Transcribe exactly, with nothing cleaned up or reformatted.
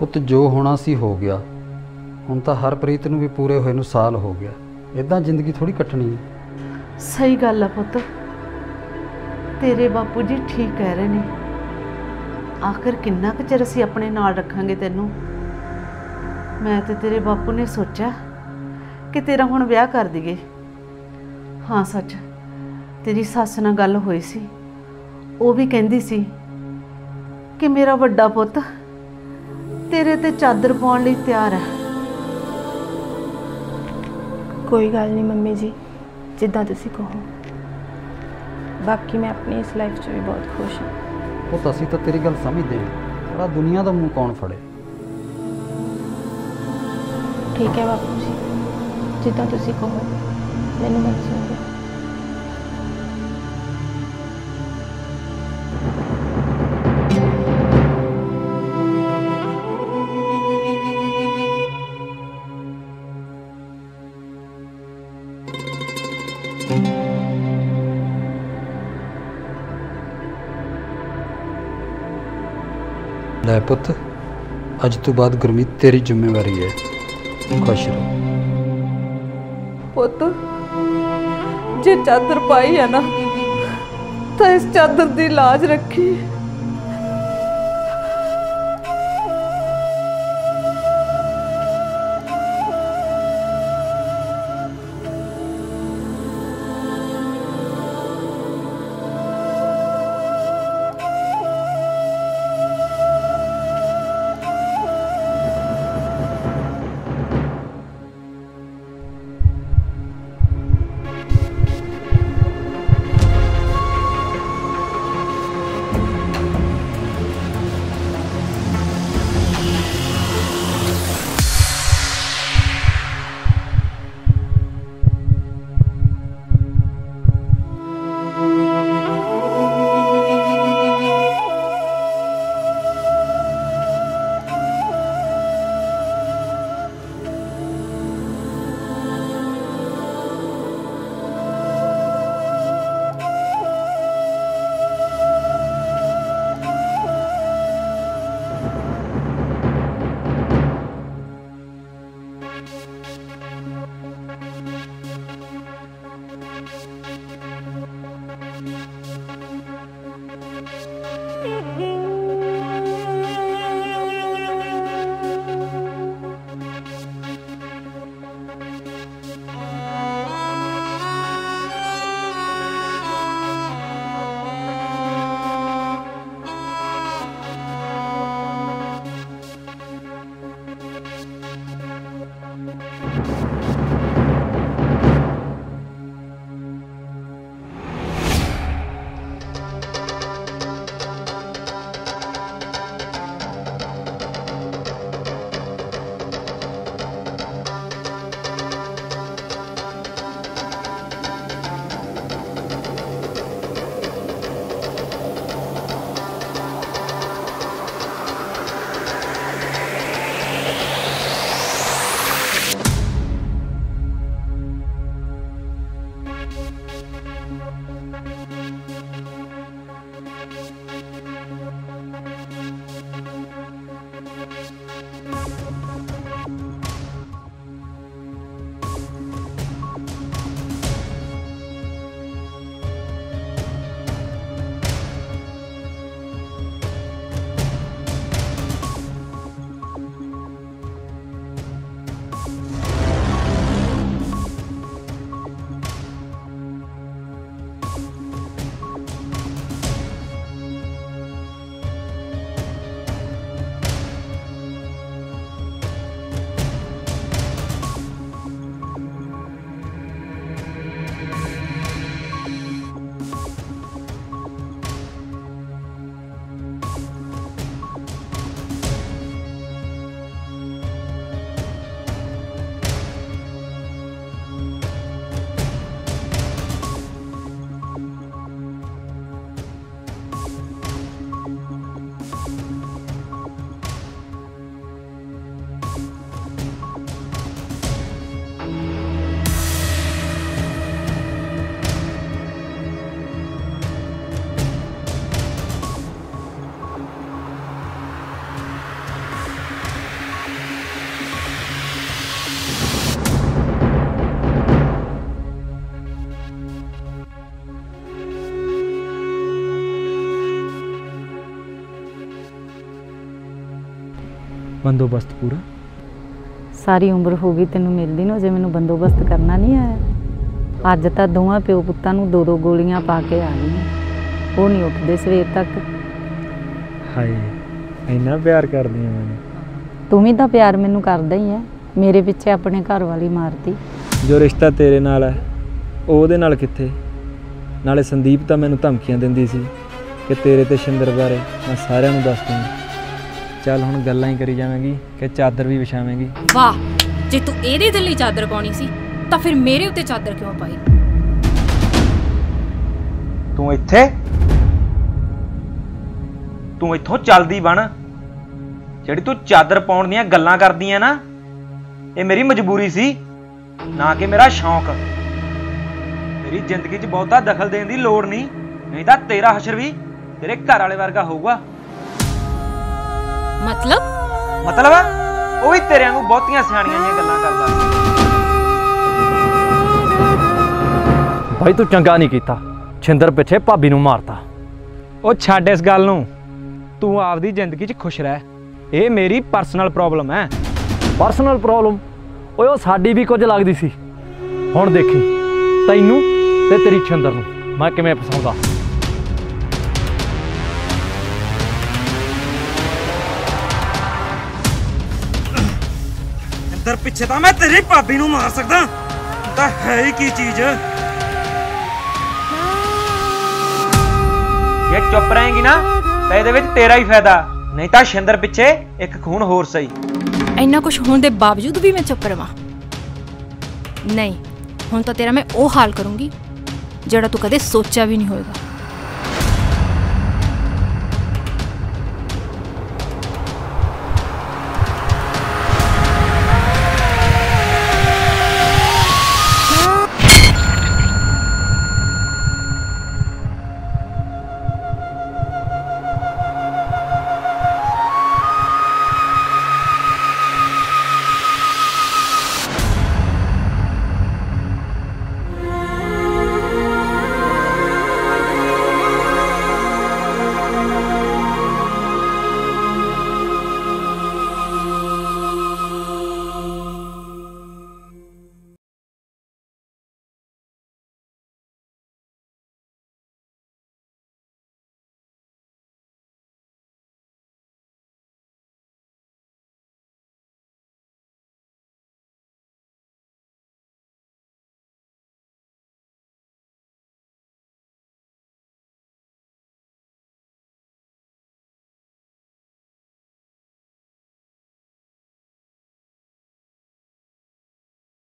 ਪੁੱਤ ਜੋ ਹੋਣਾ ਸੀ ਹੋ ਗਿਆ। ਹੁਣ ਤਾਂ ਹਰਪ੍ਰੀਤ ਨੂੰ ਵੀ ਪੂਰੇ ਹੋਏ ਨੂੰ ਸਾਲ ਹੋ ਗਿਆ। ਇਦਾਂ ਜ਼ਿੰਦਗੀ ਥੋੜੀ ਕੱਟਣੀ ਹੈ। ਸਹੀ ਗੱਲ ਆ ਪੁੱਤ, तेरे बापू जी ठीक कह रहे ने। आखिर किन्ना क चिर असीं अपने नाल रखांगे तैनूं। मैं ते तेरे बापू ने सोचा कि तेरा हुण विआह कर दईए। हाँ सच, तेरी सस नाल गल होई सी, वो भी कहंदी सी कि मेरा वड्डा पुत्त तेरे ते चादर पाउण लई तैयार है। कोई गल नहीं मम्मी जी, जिद्दां तुसीं कहो। बाकी मैं अपनी इस लाइफ च भी बहुत खुश हाँ। पुत असीं तां तेरी गल समझदे हां, पर दुनिया दा मूँह कौन फड़े। ठीक है बापू जी, जिद्दां तुसीं कहो, मैनूं मंजूर है। लै पुत, अज तो बाद गुरमीत तेरी जिम्मेवारी है। खुश रहो पुत। जे चादर पाई है ना तो इस चादर की लाज रखी। ਬੰਦੋਬਸਤ ਪੂਰਾ? ਸਾਰੀ ਉਮਰ ਹੋ ਗਈ ਤੈਨੂੰ ਮਿਲਦੀ ਨੂੰ, ਜੇ ਮੈਨੂੰ ਬੰਦੋਬਸਤ ਕਰਨਾ ਨਹੀਂ ਆਇਆ। ਅੱਜ ਤਾਂ ਦੋਵਾਂ ਪਿਓ ਪੁੱਤਾਂ ਨੂੰ ਦੋ ਦੋ ਗੋਲੀਆਂ ਪਾ ਕੇ ਆ ਗਈਆਂ, ਉਹ ਨਹੀਂ ਉੱਠਦੇ ਸਵੇਰ ਤੱਕ। ਹਾਏ ਇੰਨਾ ਪਿਆਰ ਕਰਦੀ ਆ ਮੈਨੂੰ। ਤੂੰ ਵੀ ਤਾਂ ਪਿਆਰ ਮੈਨੂੰ ਕਰਦਾ ਹੀ ਹੈ, ਮੇਰੇ ਪਿੱਛੇ ਆਪਣੇ ਘਰ ਵਾਲੀ ਮਾਰਤੀ। ਜੋ ਰਿਸ਼ਤਾ ਤੇਰੇ ਨਾਲ ਹੈ ਉਹ ਉਹਦੇ ਨਾਲ ਕਿੱਥੇ? ਨਾਲੇ ਸੰਦੀਪ ਤਾਂ ਮੈਨੂੰ ਧਮਕੀਆਂ ਦਿੰਦੀ ਸੀ ਕਿ ਤੇਰੇ ਤੇ ਸ਼ਿੰਦਰ ਬਾਰੇ ਮੈਂ ਸਾਰਿਆਂ ਨੂੰ ਦੱਸ ਦੂੰਗੀ। ਚੱਲ ਹੁਣ ਗੱਲਾਂ ਹੀ ਕਰੀ ਜਾਵਾਂਗੀ ਕਿ ਚਾਦਰ ਵੀ ਵਿਛਾਵੇਂਗੀ। ਵਾਹ, ਜੇ ਤੂੰ ਇਹਦੇ ਦਿਲ ਲਈ ਚਾਦਰ ਪਾਉਣੀ ਸੀ ਤਾਂ ਫਿਰ ਮੇਰੇ ਉੱਤੇ ਚਾਦਰ ਕਿਉਂ ਪਾਈ? ਤੂੰ ਇੱਥੇ ਤੂੰ ਇੱਥੋਂ ਚੱਲਦੀ ਬਣ। ਜਿਹੜੀ ਤੂੰ ਚਾਦਰ ਪਾਉਣ ਦੀਆਂ ਗੱਲਾਂ ਕਰਦੀ ਆ ਨਾ, ਇਹ ਮੇਰੀ ਮਜਬੂਰੀ ਸੀ, ਨਾ ਕਿ ਮੇਰਾ ਸ਼ੌਂਕ। ਮੇਰੀ ਜ਼ਿੰਦਗੀ 'ਚ ਬਹੁਤਾ ਦਖਲ ਦੇਣ ਦੀ ਲੋੜ ਨਹੀਂ, ਨਹੀਂ ਤਾਂ ਤੇਰਾ ਹਸ਼ਰ ਵੀ ਤੇਰੇ ਘਰ ਵਾਲੇ ਵਰਗਾ ਹੋਊਗਾ। ਮਤਲਬ ਮਤਲਬ ਉਹ ਵੀ ਤੇਰਿਆਂ ਨੂੰ ਬਹੁਤੀਆਂ ਸਿਆਣੀਆਂ ਜਿਹੀਆਂ ਗੱਲਾਂ ਕਰਦਾ। ਭਾਈ ਤੂੰ ਚੰਗਾ ਨਹੀਂ ਕੀਤਾ, ਛਿੰਦਰ ਪਿੱਛੇ ਭਾਬੀ ਨੂੰ ਮਾਰਤਾ। ਉਹ ਛੱਡ ਇਸ ਗੱਲ ਨੂੰ, ਤੂੰ ਆਪਦੀ ਜ਼ਿੰਦਗੀ 'ਚ ਖੁਸ਼ ਰਹਿ। ਇਹ ਮੇਰੀ ਪਰਸਨਲ ਪ੍ਰੋਬਲਮ ਹੈ। Personal problem? ਓਏ ਉਹ ਸਾਡੀ ਵੀ ਕੁਝ ਲੱਗਦੀ ਸੀ। ਹੁਣ ਦੇਖੀ ਤੈਨੂੰ ਤੇ ਤੇਰੀ ਛਿੰਦਰ ਨੂੰ ਮੈਂ ਕਿਵੇਂ ਫਸਾਉਂਦਾ। ਅੰਦਰ ਪਿੱਛੇ ਤਾਂ ਮੈਂ ਤੇਰੀ ਭਾਬੀ ਨੂੰ ਮਾਰ ਸਕਦਾ, ਤਾਂ ਹੈ ਹੀ ਕੀ ਚੀਜ਼। ਜੇ ਚੁੱਪ ਰਹੇਂਗੀ ਨਾ ਤਾਂ ਇਹਦੇ ਵਿੱਚ ਤੇਰਾ ਹੀ ਫਾਇਦਾ, ਨਹੀਂ ਤਾਂ ਸ਼ਿੰਦਰ ਪਿੱਛੇ ਇੱਕ ਖੂਨ ਹੋਰ ਸਹੀ। ਇੰਨਾ ਕੁਝ ਹੋਣ ਦੇ ਬਾਵਜੂਦ ਵੀ ਮੈਂ ਚੁੱਪ ਰਵਾਂ? ਨਹੀਂ, ਹੁਣ ਤਾਂ ਤੇਰਾ ਮੈਂ ਉਹ ਹਾਲ ਕਰੂੰਗੀ ਜਿਹੜਾ ਤੂੰ ਕਦੇ ਸੋਚਿਆ ਵੀ ਨਹੀਂ ਹੋਵੇਗਾ।